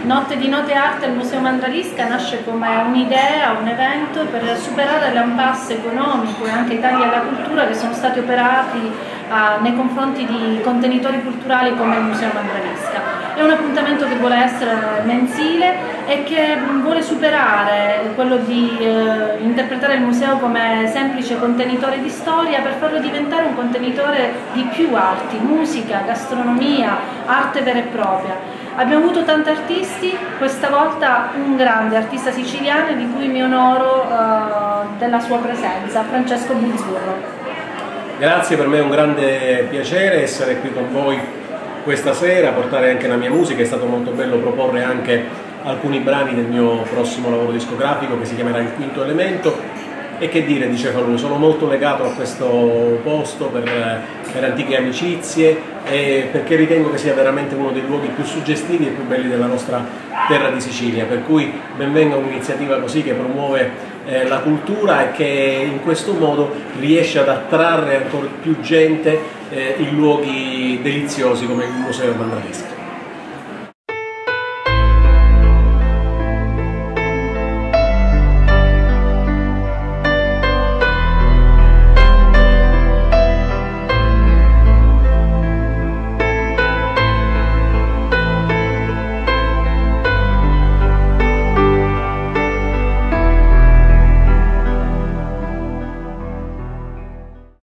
Notte di Note Arte al Museo Mandralisca nasce come un'idea, un evento per superare l'impasse economico e anche i tagli alla cultura che sono stati operati nei confronti di contenitori culturali come il Museo Mandralisca. È un appuntamento che vuole essere mensile e che vuole superare quello di interpretare il museo come semplice contenitore di storia per farlo diventare un contenitore di più arti, musica, gastronomia, arte vera e propria. Abbiamo avuto tanti artisti, questa volta un grande artista siciliano di cui mi onoro della sua presenza, Francesco Buzzurro. Grazie, per me è un grande piacere essere qui con voi questa sera, portare anche la mia musica. È stato molto bello proporre anche alcuni brani del mio prossimo lavoro discografico che si chiamerà Il Quinto Elemento. E che dire, diceva lui, sono molto legato a questo posto per antiche amicizie e perché ritengo che sia veramente uno dei luoghi più suggestivi e più belli della nostra terra di Sicilia, per cui ben venga un'iniziativa così che promuove la cultura e che in questo modo riesce ad attrarre ancora più gente in luoghi deliziosi come il Museo Mandralisca.